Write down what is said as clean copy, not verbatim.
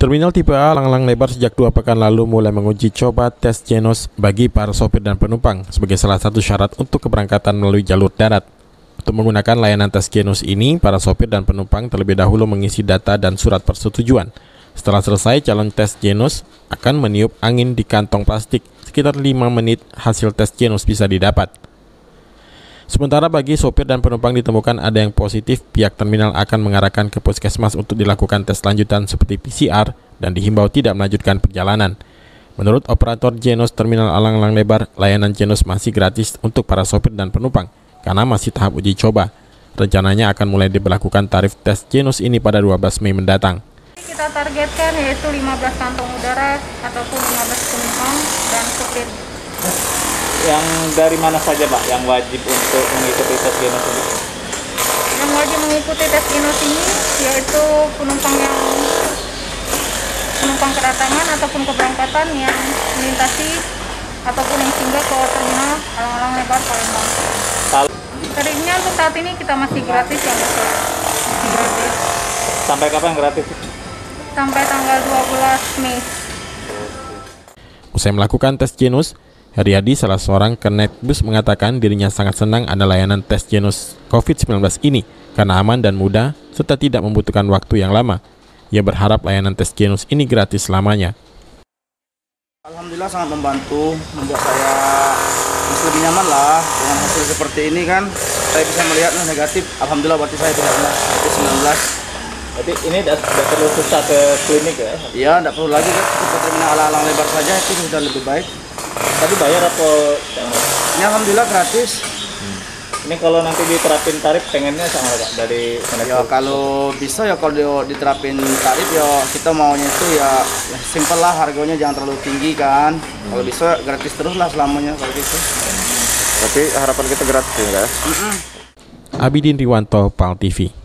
Terminal tipe A Lang-Lang Lebar sejak 2 pekan lalu mulai menguji coba tes genos bagi para sopir dan penumpang sebagai salah satu syarat untuk keberangkatan melalui jalur darat. Untuk menggunakan layanan tes genos ini, para sopir dan penumpang terlebih dahulu mengisi data dan surat persetujuan. Setelah selesai, calon tes genos akan meniup angin di kantong plastik. Sekitar 5 menit hasil tes genos bisa didapat. Sementara bagi sopir dan penumpang ditemukan ada yang positif, pihak terminal akan mengarahkan ke puskesmas untuk dilakukan tes lanjutan seperti PCR dan dihimbau tidak melanjutkan perjalanan. Menurut operator genos Terminal Lang-Lang Lebar, layanan genos masih gratis untuk para sopir dan penumpang karena masih tahap uji coba. Rencananya akan mulai diberlakukan tarif tes genos ini pada 12 Mei mendatang. Kita targetkan yaitu 15 kantong udara ataupun 15 penumpang dan sopir. Yang dari mana saja Pak yang wajib untuk mengikuti tes genos ini? Yang wajib mengikuti tes genos ini yaitu penumpang kedatangan ataupun keberangkatan yang melintasi ataupun yang singgah ke terminal Lang-Lang Lebar Palembang. Tarifnya untuk saat ini kita masih gratis ya Mas. Masih gratis. Sampai kapan gratis? Sampai tanggal 12 Mei. Usai melakukan tes genos, Heriadi, salah seorang kernet bus, mengatakan dirinya sangat senang ada layanan tes genos COVID-19 ini karena aman dan mudah serta tidak membutuhkan waktu yang lama. Ia berharap layanan tes genos ini gratis selamanya. Alhamdulillah sangat membantu, membuat saya lebih nyaman lah dengan hasil seperti ini kan. Saya bisa melihatnya negatif, alhamdulillah berarti saya tidak kena COVID-19. Jadi ini tidak perlu susah ke klinik ya? Iya, tidak perlu lagi kan, ke terminal Lang-Lang Lebar saja itu sudah lebih baik. Tadi bayar atau? Ini alhamdulillah gratis. Ini kalau nanti diterapin tarif pengennya sama Pak dari Ya kalau bisa ya kalau diterapin tarif ya kita maunya itu ya simpel lah, harganya jangan terlalu tinggi kan. Kalau bisa gratis terus lah selamanya kalau gitu. Tapi harapan kita gratis ya? Abidin Riwanto, PAL TV.